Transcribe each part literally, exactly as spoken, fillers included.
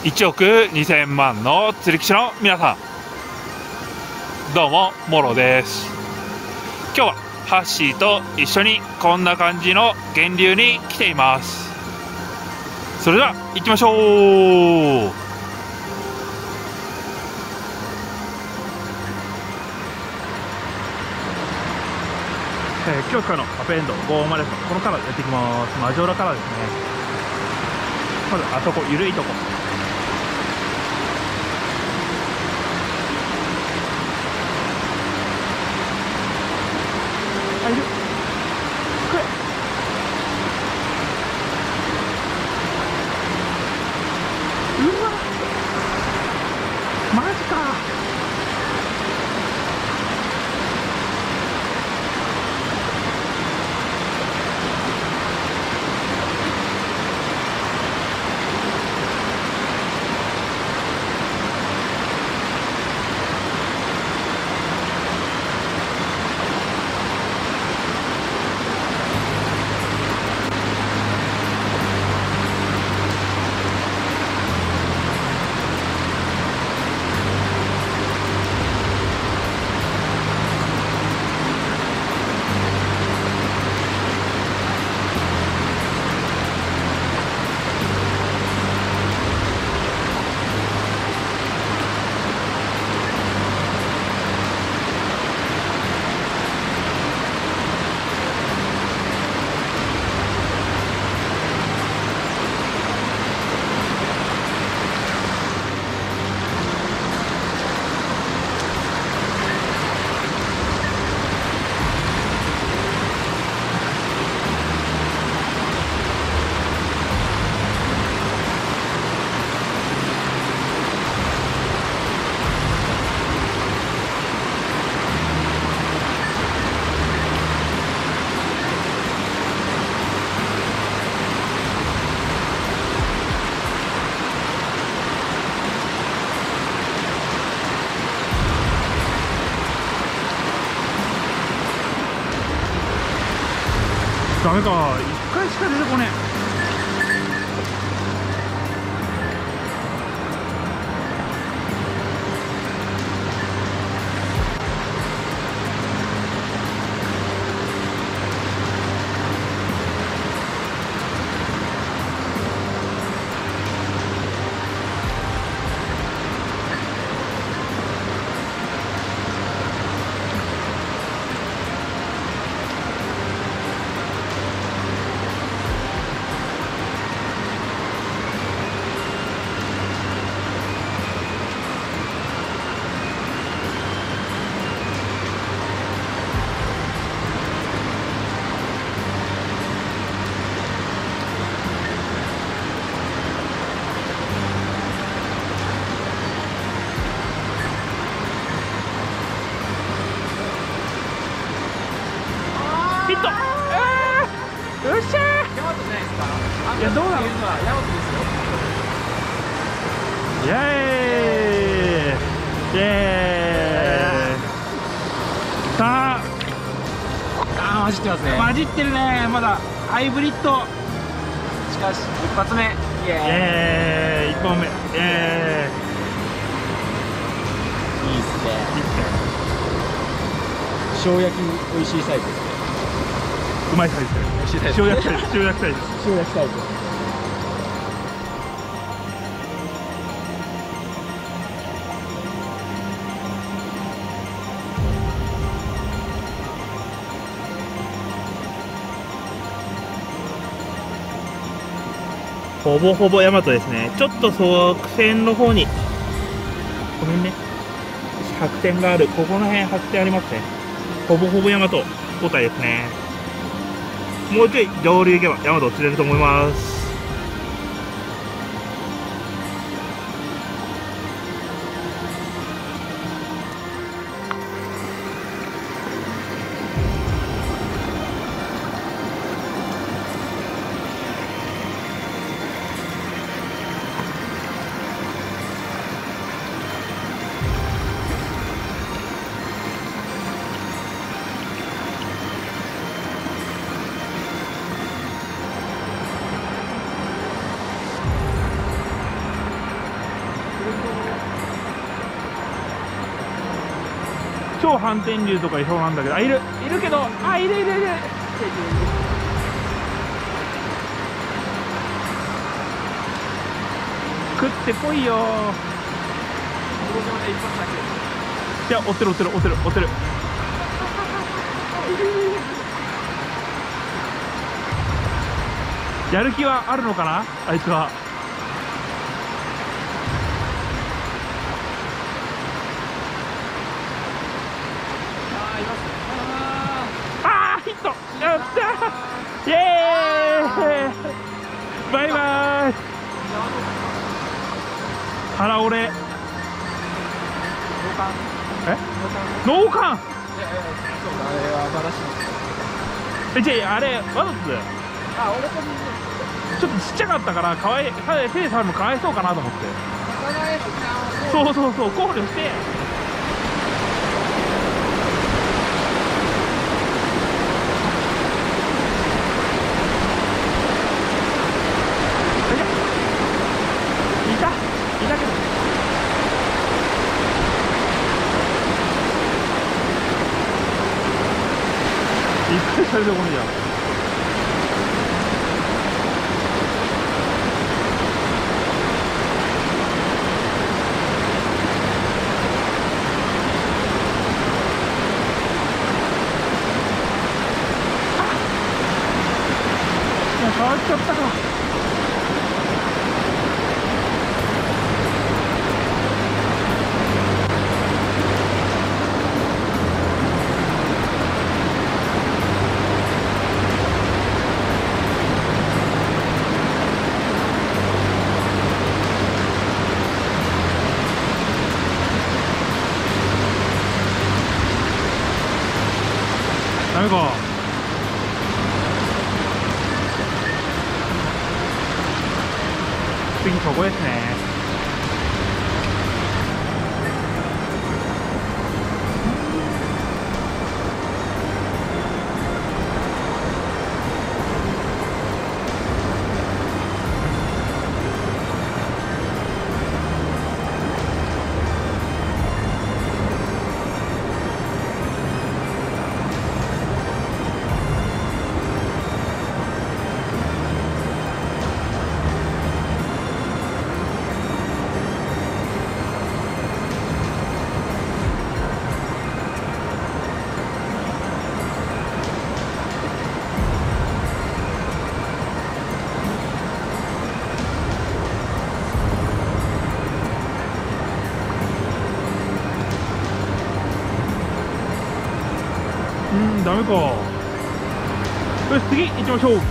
いちおくにせんまんの釣り基地の皆さん、どうもモロです。今日はハッシーと一緒にこんな感じの源流に来ています。それでは行きましょう。えー、今日からのアップエンドゴーマレスこのからやっていきます。マジョラからですね。まずあそこ緩いとこ、あ、いる。これうわマジか。ダメか、一回しか出てこねえ。ヒット。あー、よっしゃー。ヤマトじゃないですか。いや、どうなの。ヤマトですよ。イエーイ。イエーイ。さあ。あー、混じってますね。混じってるね。まだハイブリッド。しかし一発目。イエーイ。一本目。イエーイ。いいっすね。いいっすね。塩焼き美味しいサイズですね。うまいサイズです。塩焼きサイズ。塩焼きサイズ。塩焼きサイズ。ほぼほぼヤマトですね。ちょっと側線の方にごめんね、白点がある。ここの辺白点ありますね。ほぼほぼヤマト交代ですね。もうちょい上流行けばヤマト釣れると思います。 超反転竜とかいそうなんだけど、あ、いるいるけど、あ、いるいるいる。食ってこいよ。いや、追ってる追ってる追ってる追ってる。やる気はあるのかな、あいつは。あー、ヒット。やったー、イエーイ。バイバイ。腹折れ。え、脳幹。え、じゃああれわざとだよ。あ、俺とちょっとちっちゃかったからかわいい、手で触るのかわいそうかなと思って。そうそうそう、考慮して。いたいたけど、いっぱいされてこんじゃん。変わっちゃったか。ダメか。次そこですね。うん、ダメか。よし、次行きましょう。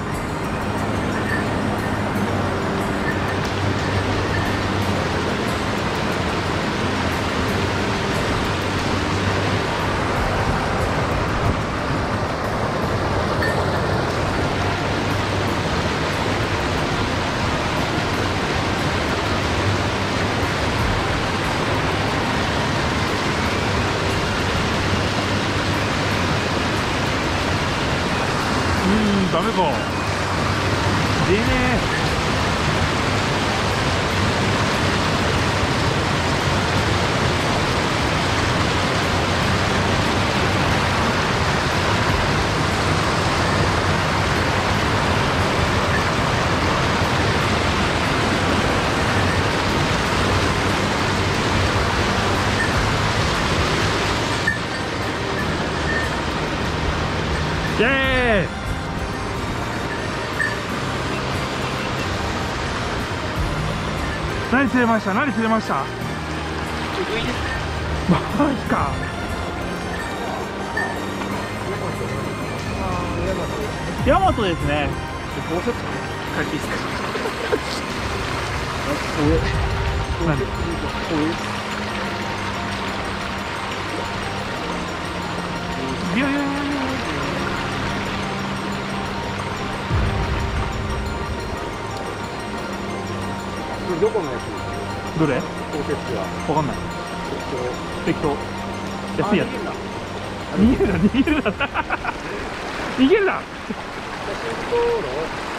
ダメか。出ねえ。イエーイ。何釣れました？何釣れました？マジか。ヤマトですね。もうちょっと借りていいですか？何？いやいやいやいや。 どこのやつ？ どれ？ 高設は。 わかんない。適当。安いやつ。逃げるな、逃げるな。逃げるな。 写真撮ろう。